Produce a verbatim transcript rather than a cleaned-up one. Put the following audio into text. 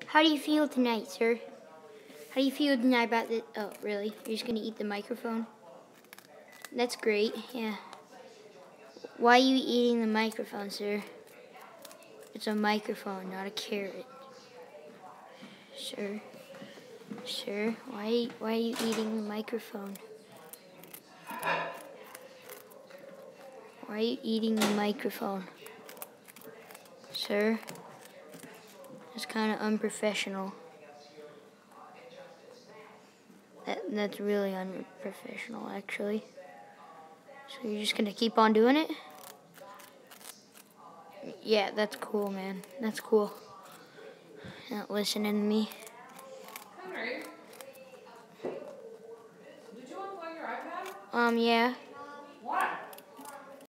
How do you feel tonight, sir? How do you feel tonight about the... Oh, really? You're just gonna eat the microphone? That's great, yeah. Why are you eating the microphone, sir? It's a microphone, not a carrot. Sir? Sir, why, why are you eating the microphone? Why are you eating the microphone? Sir? It's kind of unprofessional. That, that's really unprofessional, actually. So you're just gonna keep on doing it? Yeah, that's cool, man. That's cool. Not listening to me. Henry, did you unplug your iPad? Um, yeah.